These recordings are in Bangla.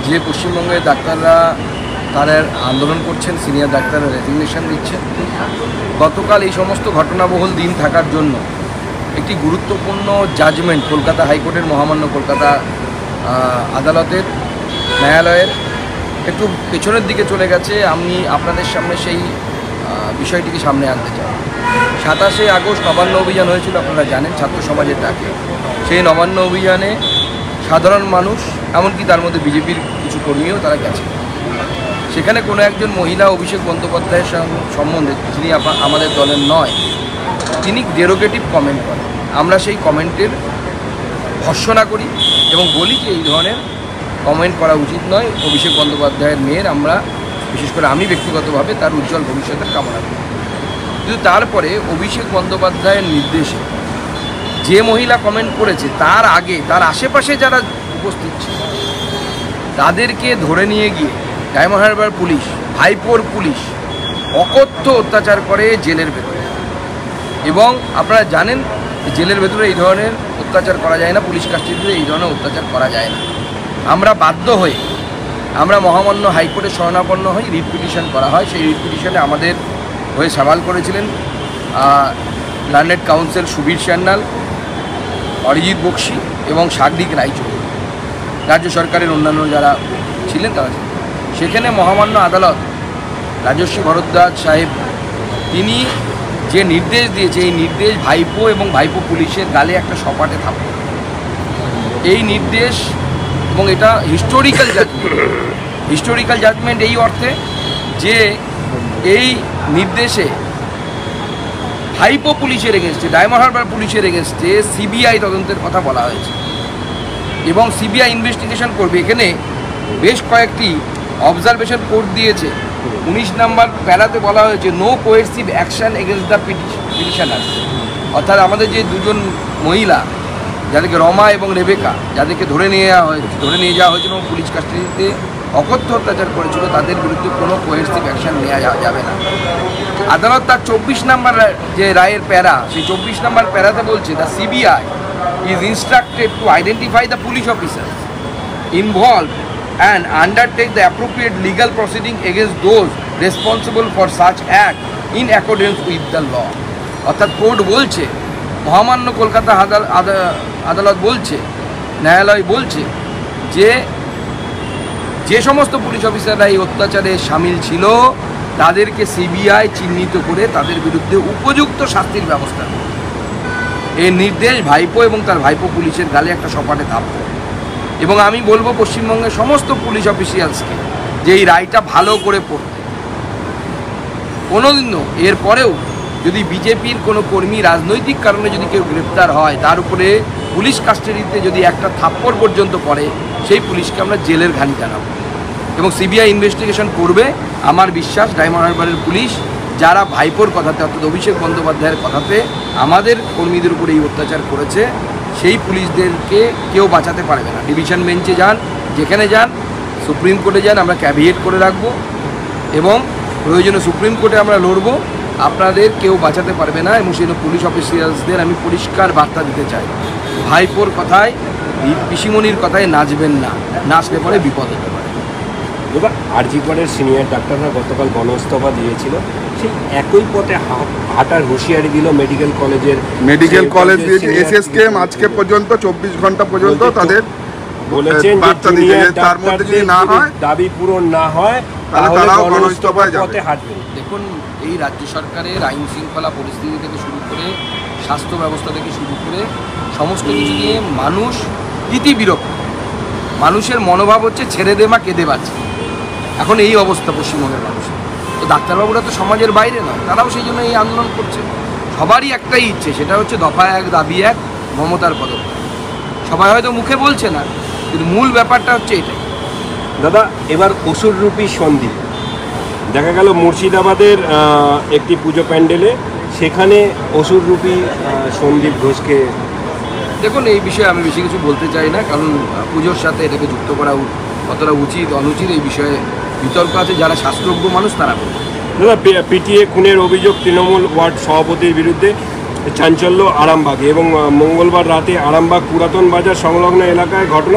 যে পশ্চিমবঙ্গের ডাক্তাররা তারা আন্দোলন করছেন, সিনিয়র ডাক্তাররা রেজিগনেশন দিচ্ছেন। গতকাল এই সমস্ত ঘটনাবহুল দিন থাকার জন্য একটি গুরুত্বপূর্ণ জাজমেন্ট কলকাতা হাইকোর্টের মহামান্য কলকাতা আদালতের ন্যায়ালয়ের একটু পেছনের দিকে চলে গেছে। আমি আপনাদের সামনে সেই বিষয়টিকে সামনে আনতে চাই। 27শে আগস্ট নবান্ন অভিযান হয়েছিল, আপনারা জানেন, ছাত্র সমাজের ডাকে। সেই নবান্ন অভিযানে সাধারণ মানুষ, এমনকি তার মধ্যে বিজেপির কিছু কর্মীও তারা গেছে। সেখানে কোনো একজন মহিলা অভিষেক বন্দ্যোপাধ্যায়ের সম্বন্ধে, যিনি আমাদের দলের নয়, তিনি ডেরোগেটিভ কমেন্ট করেন। আমরা সেই কমেন্টের ভর্ৎসনা করি এবং বলি যে এই ধরনের কমেন্ট করা উচিত নয়। অভিষেক বন্দ্যোপাধ্যায়ের মেয়ের আমরা, বিশেষ করে আমি ব্যক্তিগতভাবে, তার উজ্জ্বল ভবিষ্যতের কামনা করি। কিন্তু তারপরে অভিষেক বন্দ্যোপাধ্যায়ের নির্দেশে যে মহিলা কমেন্ট করেছে, তার আগে তার আশেপাশে যারা উপস্থিত ছিল তাদেরকে ধরে নিয়ে গিয়ে ডায়মন্ড হারবার পুলিশ, ভাইপোর পুলিশ অকথ্য অত্যাচার করে জেলের ভেতরে। এবং আপনারা জানেন জেলের ভেতরে এই ধরনের অত্যাচার করা যায় না, পুলিশ কাস্টডিতে এই ধরনের অত্যাচার করা যায় না। আমরা বাধ্য হয়ে আমরা মহামান্য হাইকোর্টে শরণাপন্ন হই, রিট পিটিশন করা হয়। সেই রিট পিটিশনে আমাদের হয়ে সওয়াল করেছিলেন লার্নেড কাউন্সিল সুবীর সান্যাল, অরিজিৎ বক্সি এবং সাগরিক রায়চৌধুরী, রাজ্য সরকারের অন্যান্য যারা ছিলেন তারা। সেখানে মহামান্য আদালত রাজস্বী ভরদ্বাজ সাহেব তিনি যে নির্দেশ দিয়েছে, এই নির্দেশ ভাইপো এবং ভাইপো পুলিশের গালে একটা সপাটে থাপ্পড়। এই নির্দেশ, এবং এটা হিস্টোরিক্যাল জাজমেন্ট এই অর্থে যে এই নির্দেশে ভাইপো পুলিশের এগেনস্টে, ডায়মন্ড হারবার পুলিশের এগেনস্টে সিবিআই তদন্তের কথা বলা হয়েছে এবং সিবিআই ইনভেস্টিগেশন করবে। এখানে বেশ কয়েকটি অবজারভেশন কোর্ট দিয়েছে। 19 নম্বর প্যারাতে বলা হয়েছে no coercive action against the petitioner, অর্থাৎ আমাদের যে দুজন মহিলা, যাদেরকে রমা এবং রেবেকা, যাদেরকে ধরে নিয়ে যাওয়া হয়েছিল এবং পুলিশ কাস্টডিতে অকথ্য অত্যাচার করেছিল, তাদের বিরুদ্ধে কোনো কোয়েরসিভ অ্যাকশন নেওয়া যাবে না। আদালত তার 24 নম্বর যে রায়ের প্যারা, সেই 24 নম্বর প্যারাতে বলছে the CBI is instructed to identify the police officer involve and undertake the appropriate legal proceeding against those responsible for such act in accordance with the law। অর্থাৎ কোর্ট বলছে, মহামান্য কলকাতা আদালত বলছে, ন্যায়ালয় বলছে যে সমস্ত পুলিশ অফিসাররা এই অত্যাচারে সামিল ছিল তাদেরকে সিবিআই চিহ্নিত করে তাদের বিরুদ্ধে উপযুক্ত শাস্তির ব্যবস্থা করে। এই নির্দেশ ভাইপো এবং তার ভাইপো পুলিশের গালে একটা সপাটে থাপ্পড়। এবং আমি বলবো পশ্চিমবঙ্গের সমস্ত পুলিশ অফিসিয়ালসকে যে এই রায়টা ভালো করে পড়তে। কোনোদিনও এরপরেও যদি বিজেপির কোনো কর্মী রাজনৈতিক কারণে যদি কেউ গ্রেপ্তার হয়, তার উপরে পুলিশ কাস্টাডিতে যদি একটা থাপ্পড় পর্যন্ত পড়ে, সেই পুলিশকে আমরা জেলের ঘানি টানাবো এবং সিবিআই ইনভেস্টিগেশন করবে। আমার বিশ্বাস ডায়মন্ড হারবারের পুলিশ যারা ভাইপোর কথাতে, অর্থাৎ অভিষেক বন্দ্যোপাধ্যায়ের কথাতে আমাদের কর্মীদের উপরে এই অত্যাচার করেছে, সেই পুলিশদেরকে কেউ বাঁচাতে পারবে না। ডিভিশন বেঞ্চে যান, যেখানে যান, সুপ্রিম কোর্টে যান, আমরা ক্যাভিয়েট করে রাখবো এবং প্রয়োজনে সুপ্রিম কোর্টে আমরা লড়বো। আপনাদের কেউ বাঁচাতে পারবে না। এবং সেই পুলিশ অফিসিয়ালসদের আমি পরিষ্কার বার্তা দিতে চাই, ভাইপোর কথায়, পিসিমণির কথায় নাচবেন না, নাচলে পরে বিপদ হতে পারে। এবার আরজিকরের সিনিয়র ডাক্তাররা গতকাল গণইস্তফা দিয়েছিল, সেই একই পথে হাঁটার হুঁশিয়ারি দিল মেডিকেল কলেজ দিয়েছে। এসএসকেএম আজকে পর্যন্ত 24 ঘন্টা পর্যন্ত তাদের বলেছেন তার মধ্যে যদি না হয়, দাবি পূরণ না হয়, তাহলে তারাও গণইস্তফায় যাবে। দেখুন, এই রাজ্য সরকারের আইন শৃঙ্খলা পরিস্থিতি থেকে শুরু করে স্বাস্থ্য ব্যবস্থা থেকে শুরু করে সমস্ত কিছু নিয়ে মানুষ রীতি বিরক্ত। মানুষের মনোভাব হচ্ছে ছেড়ে দে মা, কেঁদে বাঁচে। এখন এই অবস্থা পশ্চিমবঙ্গের মানুষের। তো ডাক্তারবাবুরা তো সমাজের বাইরে নয়, তারাও সেই জন্য এই আন্দোলন করছে। সবারই একটাই ইচ্ছে, সেটা হচ্ছে দফা 1 দাবি 1 মমতার পদক্ষেপ। সবাই হয়তো মুখে বলছে না, কিন্তু মূল ব্যাপারটা হচ্ছে এটাই। দাদা, এবার অসুররূপী সন্দীপ দেখা গেল মুর্শিদাবাদের একটি পুজো প্যান্ডেলে, সেখানে অসুররূপী সন্দীপ ঘোষকে। দেখুন, এই বিষয়ে আমি বেশি কিছু বলতে চাই না, কারণ পুজোর সাথে এটাকে যুক্ত করা কতটা উচিত অনুচিত এই বিষয়ে বিতর্ক আছে। যারা শাস্ত্রজ্ঞ মানুষ তারা বলবে। দাদা, পিটিএ খুনের অভিযোগ তৃণমূল ওয়ার্ড সভাপতির বিরুদ্ধে চাঞ্চল্য আরামবাগে, এবং মঙ্গলবার রাতে আরামবাগ পুরাতন বাজার সংলগ্ন এলাকায় ঘটনা।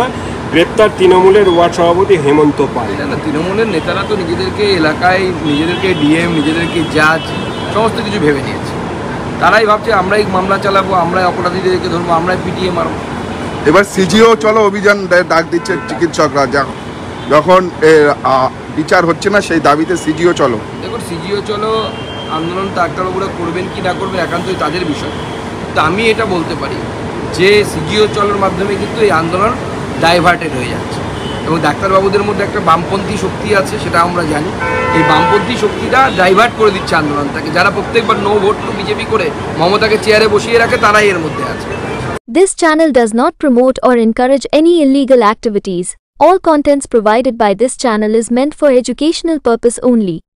গ্রেপ্তার তৃণমূলের ওয়ার্ড সভাপতি হেমন্ত পাল। না, তৃণমূলের নেতারা তো নিজেদেরকে এলাকায় নিজেদেরকে ডিএম, নিজেদেরকে জাজ সমস্ত কিছু ভেবে নিয়েছে। তারাই ভাবছে আমরাই মামলা চালাবো, আমরাই অপরাধীদেরকে ধরবো, আমরাই পিটিয়ে মারবো। এবার সিজিও চলো অভিযান ডাক দিচ্ছে চিকিৎসকরা, যখন বিচার হচ্ছে না সেই দাবিতে সিজিও চলো। দেখুন, সিজিও চলো আন্দোলন ডাক্তারবাবুরা করবেন কি না করবেন একান্তই তাদের বিষয়। তো আমি এটা বলতে পারি যে সিজিও চলোর মাধ্যমে কিন্তু এই আন্দোলন ডাইভার্টেড হয়ে যাচ্ছে এবং ডাক্তারবাবুদের মধ্যে একটা বামপন্থী শক্তি আছে, সেটা আমরা জানি। এই বামপন্থী শক্তিটা ডাইভার্ট করে দিচ্ছে আন্দোলনটাকে। যারা প্রত্যেকবার নো ভোট টু বিজেপি করে মমতাকে চেয়ারে বসিয়ে রাখে, তারাই এর মধ্যে আছে। This channel does not promote or encourage any illegal activities. All contents provided by this channel is meant for educational purpose only.